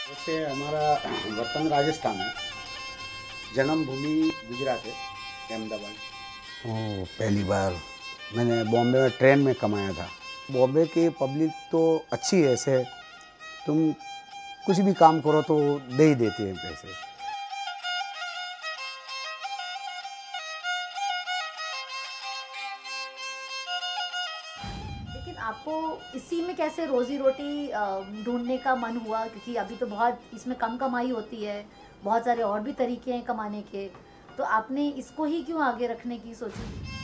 वैसे हमारा वतन राजस्थान है, जन्मभूमि गुजरात है, अहमदाबाद। ओह, पहली बार मैंने बॉम्बे में ट्रेन में कमाया था। बॉम्बे की पब्लिक तो अच्छी है, ऐसे तुम कुछ भी काम करो तो दे ही देते हैं पैसे। लेकिन आपको इसी में कैसे रोजी रोटी ढूंढने का मन हुआ, क्योंकि अभी तो बहुत इसमें कम कमाई होती है, बहुत सारे और भी तरीके हैं कमाने के, तो आपने इसको ही क्यों आगे रखने की सोची?